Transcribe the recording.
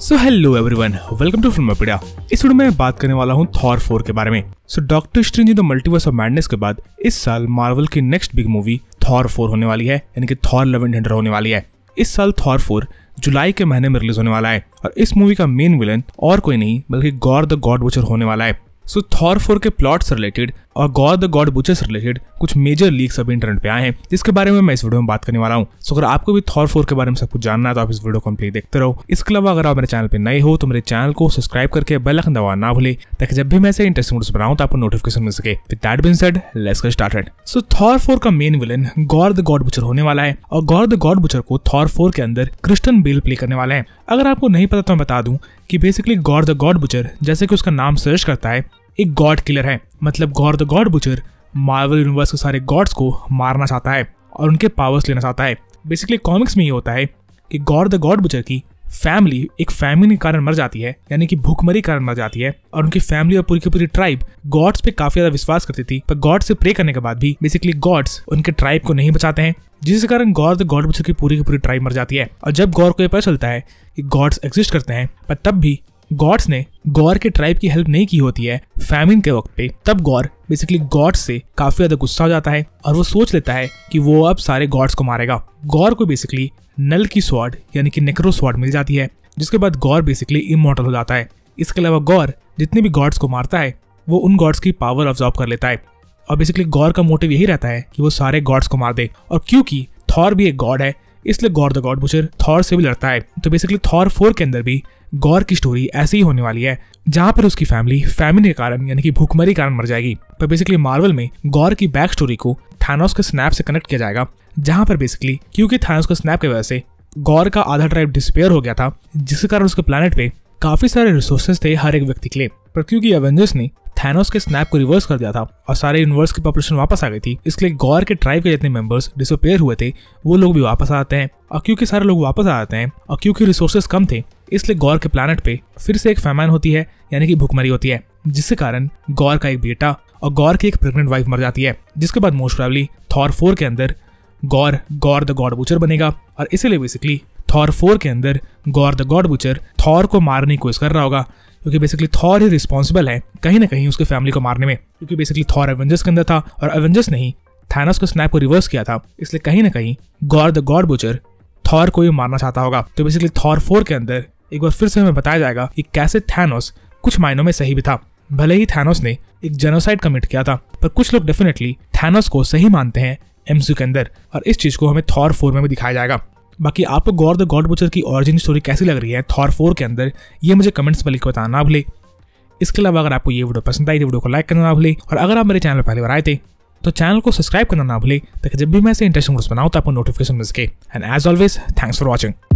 So hello everyone, welcome to Filmopedia. इस video में मैं बात करने वाला हूँ थॉर 4 के बारे में। So doctor strange in the multiverse of madness के बाद इस साल मार्वल की नेक्स्ट बिग मूवी थॉर 4 होने वाली है, यानी कि थॉर लव एंड थंडर होने वाली है। इस साल थॉर 4 जुलाई के महीने में रिलीज होने वाला है और इस मूवी का मेन विलन और कोई नहीं बल्कि गॉर द गॉड बुचर होने वाला है। सो थॉर 4 के प्लॉट से रिलेटेड और गॉर द गॉड बुचर से रिलेटेड कुछ मेजर लीक्स अभी इंटरनेट पे आए हैं, जिसके बारे में मैं इस वीडियो में बात करने वाला हूँ। सो अगर आपको भी थॉर 4 के बारे में सब कुछ जानना है तो आप इस वीडियो को कंप्लीट देखते रहो। इसके अलावा अगर आप मेरे चैनल पे नए हो तो मेरे चैनल को सब्सक्राइब करके बेल आइकन दबाना ना भूले, ताकि जब भी मैं ऐसे इंटरेस्टिंग वीडियोस बनाऊं तो आपको नोटिफिकेशन मिल सके। With that being said, let's get started. So Thor 4 का main villain Gorr the God Butcher होने वाला है और गॉर द गॉड बुचर को थॉर 4 के अंदर क्रिस्टियन बेल प्ले करने वाले हैं। अगर आपको नहीं पता तो मैं बता दूं कि basically Gorr the God Butcher, जैसे कि उसका नाम सजेस्ट करता है, एक गॉड किलर है। मतलब Gorr the God Butcher Marvel universe के सारे गॉड्स को मारना चाहता है और उनके पावर्स लेना चाहता है। बेसिकली कॉमिक्स में ये होता है कि गॉर द गॉड बुचर की फैमिली एक फैमिली के कारण मर जाती है, यानी कि भूखमरी के कारण मर जाती है, और उनकी फैमिली और पूरी की पूरी ट्राइब गॉड्स पे काफी ज्यादा विश्वास करती थी। पर गॉड से प्रे करने के बाद भी बेसिकली गॉड्स उनके ट्राइब को नहीं बचाते हैं, जिसके कारण गॉर द गॉड बुचर की पूरी ट्राइब मर जाती है। और जब गॉर को ये पता चलता है कि गॉड्स एग्जिस्ट करते हैं, पर तब भी गॉड्स ने गॉर के ट्राइब की हेल्प नहीं की होती है फैमिन के वक्त पे, तब गॉर बेसिकली गॉड्स से काफी ज्यादा गुस्सा हो जाता है और वो सोच लेता है कि वो अब सारे गॉड्स को मारेगा। गॉर को बेसिकली नल की स्वॉर्ड यानी कि नेक्रो स्वॉर्ड मिल जाती है, जिसके बाद गॉर बेसिकली इमॉर्टल हो जाता है। इसके अलावा गॉर जितने भी गॉड्स को मारता है वो उन गॉड्स की पावर ऑब्जॉर्व कर लेता है और बेसिकली गॉर का मोटिव यही रहता है कि वो सारे गॉड्स को मार दे। और क्योंकि थॉर भी एक गॉड है, इसलिए Gorr the God Butcher Thor से भी लड़ता है। तो बेसिकली थॉर 4 के अंदर भी गॉर की स्टोरी ऐसी ही होने वाली है, जहां पर उसकी फैमिली फैमिन के कारण यानी कि भूखमरी के कारण मर जाएगी। पर बेसिकली मार्वल में गॉर की बैक स्टोरी को थानोस के स्नैप से कनेक्ट किया जाएगा, जहां पर बेसिकली क्योंकि थानोस के स्नैप की वजह से गॉर का आधा ट्राइब डिसअपीयर हो गया था, जिसके कारण उसके प्लेनेट पे काफी सारे रिसोर्सेज थे हर एक व्यक्ति के लिए। पर क्योंकि एवेंजर्स ने थानोस के स्नैप को रिवर्स कर दिया था और सारे यूनिवर्स की पॉपुलेशन वापस आ गई थी, इसलिए गॉर के ट्राइब के जितने मेंबर्स डिसअपीयर हुए थे वो लोग भी वापस आते हैं। और क्योंकि सारे लोग वापस आ जाते हैं और क्योंकि रिसोर्सेज कम थे, इसलिए गॉर के प्लैनेट पे फिर से एक फैमाइन होती है, यानी कि भूखमरी होती है, जिसके कारण गॉर का एक बेटा और गॉर की एक प्रेग्नेंट वाइफ मर जाती है। जिसके बाद मोस्ट प्रोबेबली थॉर 4 के अंदर गॉर द गॉड बुचर बनेगा और इसीलिए बेसिकली थॉर 4 के अंदर Gorr the God Butcher Thor को मारने की कोशिश कर रहा होगा, क्योंकि बेसिकली थॉर ही रिस्पॉन्सिबल है कहीं ना कहीं उसके फैमिली को मारने में। क्योंकि बेसिकली थॉर एवेंजर्स के अंदर था और एवेंजर्स ने ही थानोस के स्नैप को रिवर्स किया था, इसलिए कहीं ना कहीं Gorr the God Butcher Thor को ही मारना चाहता होगा। तो बेसिकली थॉर 4 के अंदर एक बार फिर से हमें बताया जाएगा कि कैसे थानोस कुछ मायनों में सही भी था। भले ही थानोस ने एक जेनोसाइड कमिट किया था, पर कुछ लोग डेफिनेटली थानोस को सही मानते हैं एमसीयू के अंदर, और इस चीज को हमें थॉर 4 में भी दिखाया जाएगा। बाकी आपको गॉर द गॉड बुचर की ओरिजिन स्टोरी कैसी लग रही है थॉर 4 के अंदर, ये मुझे कमेंट्स में लिख कर बताना ना भूले। इसके अलावा अगर आपको ये वीडियो पसंद आई तो वीडियो को लाइक करना ना भूले, और अगर आप मेरे चैनल पर पहली बार आए थे तो चैनल को सब्सक्राइब करना ना भूले, ताकि जब भी मैं ऐसे इंटरेस्टिंग वीडियोस बनाऊं तो आपको नोटिफिकेशन मिल सके। And as always, thanks for watching.